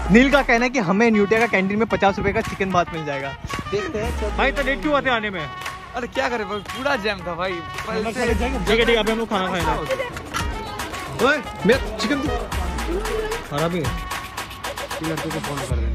नील का कहना है कि हमें न्यूटिया का कैंटीन में 50 रुपए का चिकन भात मिल जाएगा। देखते हैं भाई तो लेट क्यों आते आने में? अरे क्या करे पूरा जैम था भाई। ठीक है ठीक है, अभी हम लोग खाना खाएंगे। चिकन खाना भी लड़के को फोन कर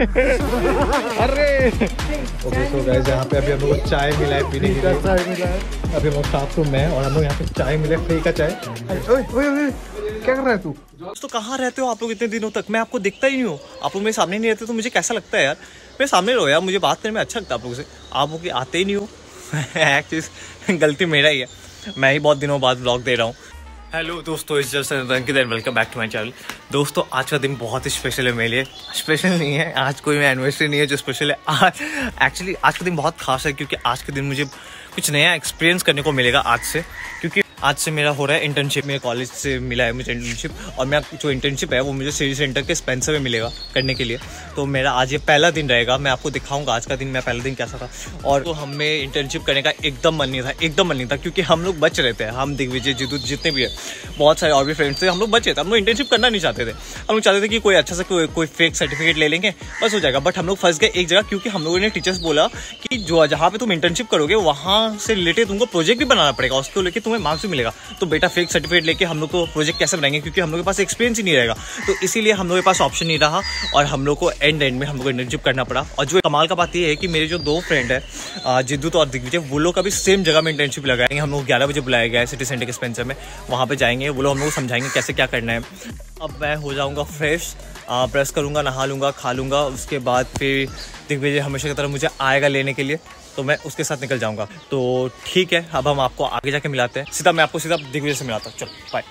देना। अरे ओके सो गाइस यहाँ पे अभी हम लोग को चाय मिला है पीने के लिए। चाय मिला है अभी हम लोग स्टाफ रूम में है और हम लोग यहाँ पे चाय मिले फ्री का चाय। ओए क्या कर रहा है तू? दोस्तों कहाँ रहते हो आप लोग इतने दिनों तक? मैं आपको दिखता ही नहीं हूँ। आप लोग मेरे सामने नहीं रहते तो मुझे कैसा लगता है यार? मेरे सामने रहो यार, मुझे बात करने में अच्छा लगता है आप लोगों से। आप लोग आते ही नहीं हो। एक्चुअली गलती मेरा ही है, मैं ही बहुत दिनों बाद व्लॉग दे रहा हूँ। हेलो दोस्तों, इस just Ankit and welcome back to my channel. दोस्तों आज का दिन बहुत ही स्पेशल है मेरे लिए। स्पेशल नहीं है आज, कोई एनिवर्सरी नहीं है जो स्पेशल है आज। एक्चुअली आज का दिन बहुत खास है क्योंकि आज के दिन मुझे कुछ नया एक्सपीरियंस करने को मिलेगा आज से। क्योंकि आज से मेरा हो रहा है इंटर्नशिप। मेरे कॉलेज से मिला है मुझे इंटर्नशिप, और मैं जो इंटर्नशिप है वो मुझे सिटी सेंटर के स्पेंसर में मिलेगा करने के लिए। तो मेरा आज ये पहला दिन रहेगा। मैं आपको दिखाऊंगा आज का दिन, मेरा पहला दिन कैसा था। और तो हमें इंटर्नशिप करने का एकदम मन नहीं था क्योंकि हम लोग बच रहे थे। हम दिग्विजय जितू जितने भी है, बहुत सारे और भी फ्रेंड्स थे, हम लोग बच रहे थे। हम लोग इंटर्नशिप करना नहीं चाहते थे। हम लोग चाहते थे कि कोई अच्छा सा कोई फेक सर्टिफिकेट ले लेंगे बस हो जाएगा। बट हम लोग फंस गए एक जगह, क्योंकि हम लोगों ने टीचर्स बोला कि जो जहाँ पे तुम इंटर्नशिप करोगे वहाँ से रिलेटेड तुमको प्रोजेक्ट भी बनाना पड़ेगा, उसको लेकर तुम्हें मार्क्स भी मिलेगा। तो बेटा फेक सर्टिफिकेट लेके हम लोग को प्रोजेक्ट कैसे बनाएंगे, क्योंकि हम लोग के पास एक्सपीरियंस ही नहीं रहेगा। तो इसीलिए हम लोग के पास ऑप्शन नहीं रहा और हम लोग को एंड में हम लोग को इंटर्नशिप करना पड़ा। और जो कमाल का बात ये है कि मेरे जो दो फ्रेंड है जिद्दू और दिग्विजय, वो लोग अभी सेम जगह में इंटर्नशिप लगाएंगे। हम लोग 11 बजे बुलाया गया है सिटी सेंटर के स्पेंसर में, वहाँ पे जाएंगे। वो लोग हम लोग समझाएंगे कैसे क्या करना है। अब मैं हो जाऊँगा फ्रेश, ब्रश करूँगा, नहा लूँगा, खा लूँगा। उसके बाद फिर दिग्विजय हमेशा की तरह मुझे आएगा लेने के लिए, तो मैं उसके साथ निकल जाऊंगा। तो ठीक है, अब हम आपको आगे जाके मिलाते हैं। सीधा मैं आपको सीधा दिग्विजय से मिलाता हूँ। चलो बाय।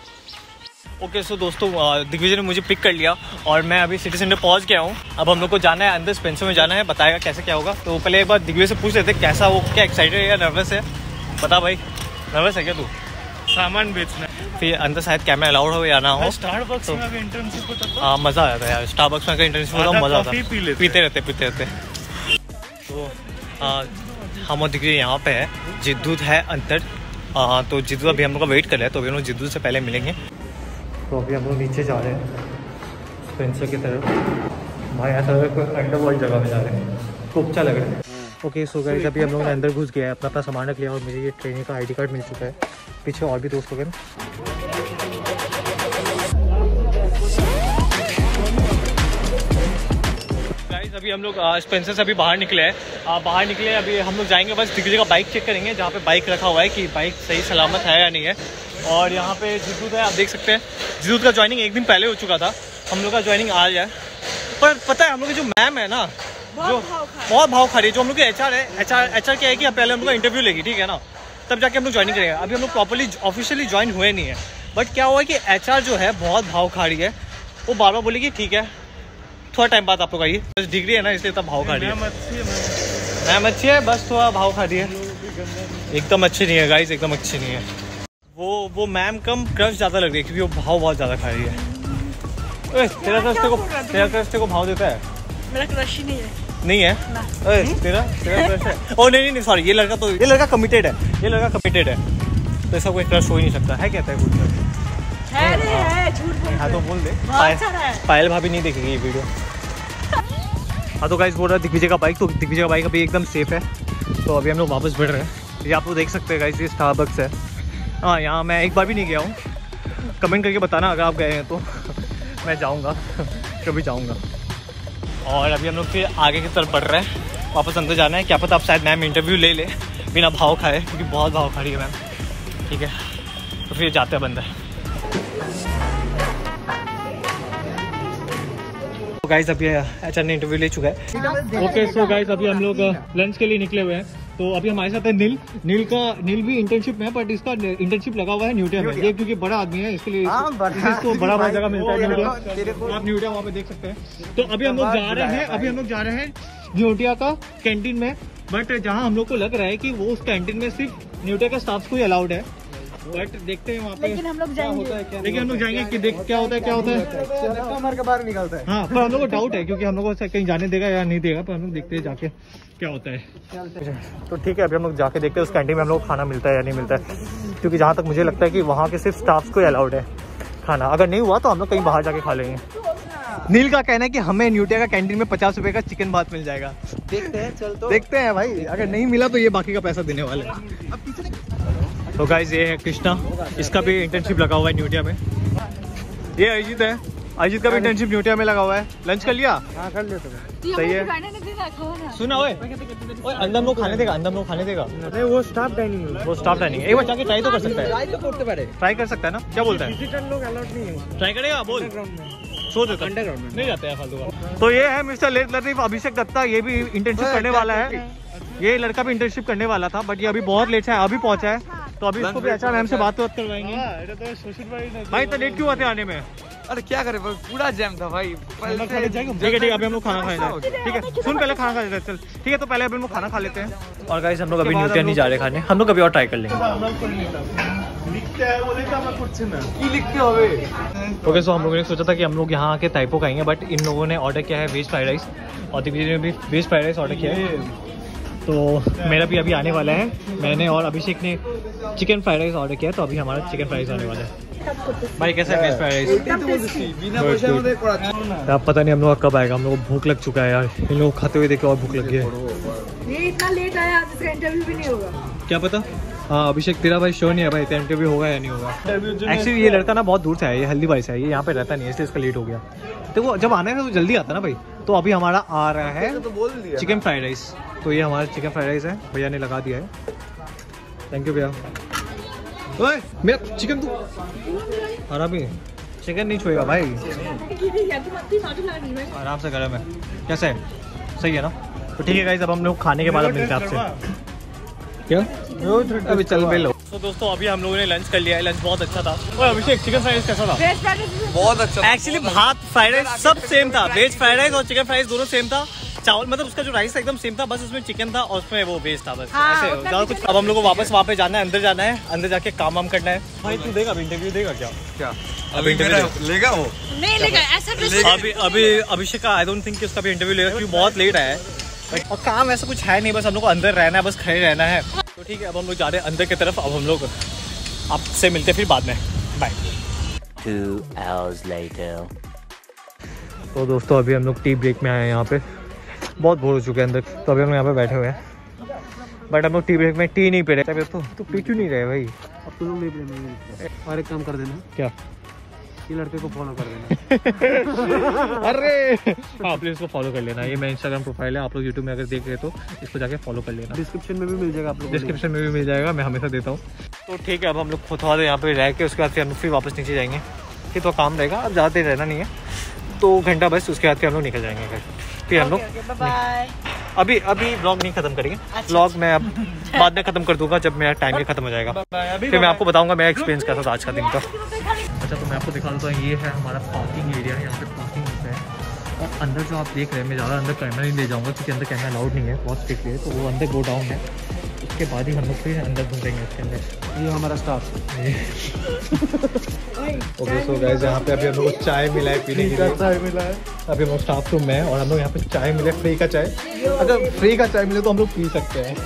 ओके सो दोस्तों, दिग्विजय ने मुझे पिक कर लिया और मैं अभी सिटी सेंटर पहुंच गया हूँ। अब हम लोग को जाना है अंदर, स्पेंसर में जाना है, बताएगा कैसे क्या होगा। तो पहले एक बार दिग्विजय से पूछ लेते कैसा वो, क्या एक्साइटेड है या नर्वस है? बता भाई, नर्वस है क्या तू? सामान बेचना फिर अंदर शायद कैमरा अलाउड हो या ना हो। स्टारबक्स में इंटर्नशिप होता था। हाँ मज़ा आ जाता है यार, स्टारबक्स में इंटर्नशिप होता है, मज़ा आता है। पीते रहते। तो हम और दिग्विजय यहाँ पे है, जिद्दू है अंदर। तो जिद्दू अभी हम लोग का वेट कर रहा है, तो अभी हम लोग जिद्दू से पहले मिलेंगे। तो अभी हम लोग नीचे जा रहे हैं स्पेंसर की तरफ। भाई ऐसा लग रहा है कोई अंडरवर्ल्ड जगह में जा रहे हैं, तो अच्छा लग रहा है। ओके सो गाइस, अभी हम लोग अंदर घुस गया है, अपना सामान रख लिया और मुझे ये ट्रेनिंग का ID कार्ड मिल चुका है। पीछे और भी दोस्त लोग हैं। अभी हम लोग स्पेंसर से अभी बाहर निकले हैं। अभी हम लोग जाएंगे, बस दिग्विजय का बाइक चेक करेंगे जहाँ पे बाइक रखा हुआ है कि बाइक सही सलामत है या नहीं है। और यहाँ पे जिद्दू है, आप देख सकते हैं। जिद्दू का ज्वाइनिंग एक दिन पहले हो चुका था, हम लोग का ज्वाइनिंग आज है। पर पता है हम लोग की जो मैम है ना, जो बहुत भाव खा रही है, जो हम लोग की HR है, HR क्या है कि पहले हम लोग का इंटरव्यू लेगी, ठीक है ना, तब जाके हम लोग ज्वाइनिंग करेंगे। अभी हम लोग प्रॉपर्ली ऑफिशियली ज्वाइन हुए नहीं है। बट क्या हुआ है कि HR जो है बहुत भाव खा रही है। वो बार बार बोलेगी ठीक है थोड़ा टाइम बाद आप लोग आइए, बस डिग्री है ना इसलिए तब भाव खा रही है। मैम अच्छी है, बस थोड़ा भाव खा रही है। एकदम अच्छी नहीं है गाइस, एकदम अच्छी नहीं है। वो मैम कम क्रश ज़्यादा लग रही है क्योंकि वो भाव बहुत ज़्यादा खा रही है। तेरा क्रश को भाव देता है? मेरा क्रश ही नहीं है। नहीं है? तेरा क्रश है? ओ नहीं सॉरी, ये लड़का कमिटेड है, तो ऐसा कोई क्रश हो ही नहीं सकता है। कहता है कुछ है, झूठ बोल। हाँ तो बोल दे। पायल भाभी नहीं देखेगी ये वीडियो। हाँ तो गाइस बोल रहा है दिग्विजय का बाइक, तो दिग्विजय का बाइक अभी एकदम सेफ है। तो अभी हम लोग वापस बढ़ रहे हैं। ये आप लोग देख सकते हैं गाइस, ये स्टारबक्स है। हाँ यहाँ मैं एक बार भी नहीं गया हूँ। कमेंट करके बताना अगर आप गए हैं तो मैं जाऊँगा, कभी जाऊँगा। और अभी हम लोग फिर आगे की तरफ बढ़ रहे हैं, वापस अंदर जाना है। क्या पता अब शायद मैम इंटरव्यू ले ले बिना भाव खाए, क्योंकि बहुत भाव खा रही है मैम। ठीक है तो फिर जाते हैं अंदर। गाइस अभी HR ने इंटरव्यू ले चुका है। ओके सो गाइस अभी हम लोग लंच के लिए निकले हुए हैं। तो अभी हमारे साथ है नील भी इंटर्नशिप में है, बट इसका इंटर्नशिप लगा हुआ है न्यूटिया में। ये क्योंकि बड़ा आदमी है इसके लिए इसको बड़ा जगह मिलता है न्यूटिया। आप न्यूटिया वहाँ पे देख सकते हैं। तो अभी हम लोग जा रहे हैं न्यूटिया का कैंटीन में। बट जहाँ हम लोग को लग रहा है कि वो उस कैंटीन में सिर्फ न्यूटिया के स्टाफ को ही अलाउड है। बट देखते हैं वहाँ पे, लेकिन हम लोग जाएंगे कि देख क्या होता है। के बाहर निकलता है। हाँ पर हम लोग को डाउट है क्योंकि हम लोग को कहीं जाने देगा या नहीं देगा, पर हम लोग देखते हैं जाके क्या होता है। तो ठीक है अभी हम लोग जाके देखते हैं उस कैंटीन में हम लोग खाना मिलता है या नहीं मिलता है। क्योंकि जहाँ तक मुझे लगता है कि वहाँ के सिर्फ स्टाफ्स को ही अलाउड है खाना। अगर नहीं हुआ तो हम लोग कहीं बाहर जाके खा लेंगे। नील का कहना है कि हमें न्यूटिया का कैंटीन में 50 रुपए का चिकन भात मिल जाएगा। देखते हैं, चल तो देखते हैं भाई, अगर नहीं मिला तो ये बाकी का पैसा देने वाले हैं। तो गाइस ये है कृष्णा, इसका भी इंटर्नशिप लगा हुआ है न्यूटिया में। ये अजीत है, अजीत का भी इंटर्नशिप न्यूटिया में लगा हुआ है। लंच कर लिया? हाँ कर लिया तुम्हें। सही है। सुना ओए, अंदर लोग खाने देगा, अंदर लोग खाने देगा। अरे वो स्टाफ डाइनिंग है। वो स्टाफ डाइनिंग है, एक बार जाके ट्राई तो कर सकता है। ट्राई तो करते पड़े। ट्राई कर सकता है ना, क्या बोलता है? विजिटर लोग अलाउड नहीं है ट्राई करेगा? बोल। अंडरग्राउंड में। सोच देता अंडरग्राउंड में नहीं जाते हैं फालतू का। तो ये है मिस्टर लतीफ अभिषेक दत्ता, ये भी इंटर्नशिप करने वाला है। ये लड़का भी इंटर्नशिप करने वाला था, बट ये अभी बहुत लेट है, अभी पहुंचा है। तो अभी इसको भी अच्छा मैम से बात करवाएंगे। भाई तो लेट क्यों आते आने में? अरे क्या करे, पूरा जैम था भाई। ठीक है ठीक है, अभी हम लोग खाना खाएंगे। ठीक है सुन, पहले खाना खा लेते हैं। चल ठीक है, तो पहले अभी हम लोग खाना खा लेते हैं। और गाइस हम लोग अभी न्यूटिया नहीं जा रहे खाने, हम लोग अभी और ट्राई कर लेंगे। ओके सो हम लोगों ने सोचा था कि हम लोग यहाँ आके टाइपो खाएंगे, बट इन लोगों ने ऑर्डर किया है वेज फ्राइड राइस और दिग्विजय ने भी वेज फ्राइड राइस ऑर्डर किया है। तो मेरा भी अभी आने वाला है। मैंने और अभिषेक ने चिकन फ्राइड राइस ऑर्डर किया है, तो अभी हमारा चिकन फ्राइड राइस आने वाला है। भाई कैसा है वेज फ्राइड राइस? अब पता नहीं हम लोग कब आएगा, हम लोग को भूख लग चुका है यार। इन लोग खाते हुए देखे और भूख लग गई है। ये इतना लेट आया, आज इसका इंटरव्यू भी नहीं होगा। क्या पता। हाँ अभिषेक तेरा भाई शो नहीं है भाई, तेरा इंटरव्यू होगा या नहीं होगा। एक्चुअली ये लड़का ना बहुत दूर से है, ये हल्दीबाई से है, ये यहाँ पे रहता नहीं है, इसलिए इसका लेट हो गया। तो वो जब आना है तो जल्दी आता ना भाई। तो अभी हमारा आ रहा है चिकन फ्राइड राइस। तो ये हमारा चिकन फ्राइड राइस है, भैया ने लगा दिया है। थैंक यू भैया। ओए मेरा चिकन तो खराब ही, चिकन नहीं छुएगा भाई, आराम से गर्म है। कैसा है? सही है ना? तो ठीक है गाइस, अब हम लोग खाने के बाद अब मिलते हैं आपसे। क्या अभी चल बेलो। तो दोस्तों अभी हम लोगों ने लंच कर लिया है, लंच बहुत अच्छा था। ओए अभिषेक चिकन फ्राइड राइस कैसा था? बहुत अच्छा। एक्चुअली भात फ्राइड राइस सब सेम था, वेज फ्राइड राइस और चिकन फ्राइड राइस दोनों सेम था। चावल मतलब उसका जो राइस था एकदम सेम था, बस उसमें चिकन था और उसमें वो वेज था, बस ऐसे ज्यादा कुछ। अब हम लोग को वापस वहाँ पे जाना है, अंदर जाना है, अंदर जाके काम वाम करना है। भाई तू देगा अभी इंटरव्यू देगा क्या? क्या अभी इंटरव्यू लेगा वो? नहीं लेगा ऐसा। अभी अभिषेक का आई डोंट थिंक कि उसका भी इंटरव्यू लेगा, क्योंकि बहुत लेट आया है और काम ऐसा कुछ है नहीं, बस हम लोग को अंदर रहना है, बस खड़े रहना है। तो ठीक है, अब हम लोग जा रहे हैं अंदर की तरफ। अब हम लोग आपसे मिलते हैं फिर बाद में, बाय। 2 hours later. तो दोस्तों अभी हम लोग टी ब्रेक में आए हैं, यहाँ पे बहुत बोर हो चुके हैं अंदर, तो अभी हम यहाँ पे बैठे हुए हैं। बट हम लोग टी ब्रेक में टी नहीं पी रहे। तो पी क्यों नहीं रहे भाई? अब तुम लोग नहीं पीने। और एक काम कर देना, क्या? ये लड़के को फॉलो कर देना। अरे हाँ प्लीज इसको फॉलो कर लेना, ये मेरा इंस्टाग्राम प्रोफाइल है, आप लोग यूट्यूब में अगर देख रहे तो इसको जाके फॉलो कर लेना। डिस्क्रिप्शन में भी मिल जाएगा, आप लोग डिस्क्रिप्शन में भी मिल जाएगा, मैं हमेशा देता हूँ। तो ठीक है, अब हम लोग थोड़ा यहाँ पे रह के उसके बाद फिर वापस नीचे जाएंगे। फिर तो काम रहेगा, अब ज़्यादा देर रहना नहीं है, 2 घंटा बस, उसके बाद फिर हम लोग निकल जाएंगे घर। फिर हम लोग अभी ब्लॉग नहीं खत्म करेंगे, ब्लॉग मैं अब बाद में खत्म कर दूंगा जब मेरा टाइम खत्म हो जाएगा। फिर मैं आपको बताऊंगा मेरा एक्सपीरियंस कैसा था आज का दिन का। अच्छा तो मैं आपको दिखा देता हूँ, ये है हमारा पार्किंग एरिया, यहाँ पे पार्किंग होता है। और अंदर जो आप देख रहे हैं, मैं ज़्यादा अंदर कैमरा नहीं ले जाऊँगा क्योंकि अंदर कैमरा अलाउड नहीं है, बहुत स्ट्रिक्टली है। तो वो अंदर गो डाउन है, उसके बाद ही हम लोग फिर अंदर घूमेंगे उसके अंदर। ये हमारा स्टाफ। ओके सो गाइस यहाँ पे अभी हम लोग को चाय मिला है पीने के लिए। चाय मिला है। अभी हम लोग स्टाफ रूम में है और हम लोग यहाँ पे चाय मिले, फ्री का चाय। अगर फ्री का चाय मिले तो हम लोग पी सकते हैं,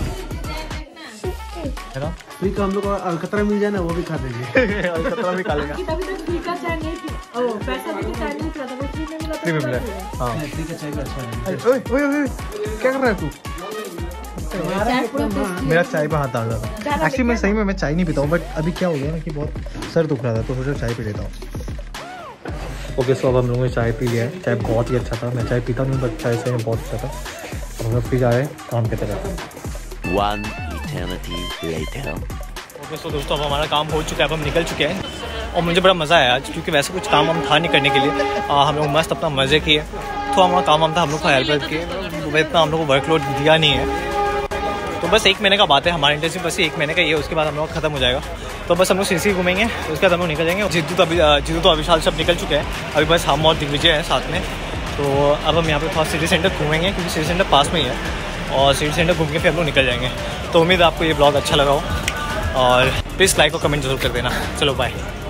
है ना? फ्री का हम लोग को अलकतरा मिल जाए ना, वो भी खा देंगे। अलकतरा भी खा लेगा। तभी तक फ्री का चाय नहीं पी, ओ पैसा भी चाय नहीं पीता था, वो फ्री में मिला। फ्री में मिला, हाँ। फ्री का चाय भी अच्छा है। ओए ओए ओए क्या कर रहा है तू? मेरा चाय पे हाथ डाल रहा था। एक्चुअली मैं सही में मैं चाय नहीं पीता हूँ, बट अभी क्या हो गया ना कि बहुत सर दुख रहा था, तो सोचा चाय पी लेता हूँ। ओके सो अब हम लोगों ने चाय पी लिया है, चाय बहुत ही अच्छा था। मैं चाय पीता नहीं, बट चाय से बहुत अच्छा था। अब हम लोग फिर जा रहे हैं काम की तरफ। 1 eternity later. ओके सो दोस्तों अब हमारा काम हो चुका है, अब हम निकल चुके हैं और मुझे बड़ा मज़ा आया आज, क्योंकि वैसे कुछ काम हम था नहीं करने के लिए। हम लोग मस्त अपना मज़े किए, तो हमारा काम था, हम लोग को हेल्प किए, इतना हम लोग को वर्कलोड दिया नहीं है। तो बस 1 महीने का बात है, हमारा इंटर्नशिप बस 1 महीने का ही है, उसके बाद हम लोग खत्म हो जाएगा। तो बस हम लोग सीसी घूमेंगे, उसके बाद हम लोग निकल जाएंगे। जिद्दू तो अविशाल सब निकल चुके हैं, अभी बस हम और दिग्विजय हैं साथ में। तो अब हम यहाँ पे थोड़ा सिटी सेंटर घूमेंगे, क्योंकि सिटी सेंटर पास में ही है, और सिटी सेंटर घूम के फिर हम लोग निकल जाएंगे। तो उम्मीद है आपको ये ब्लॉग अच्छा लगा हो, और प्लीज़ लाइक और कमेंट जरूर कर देना। चलो बाय।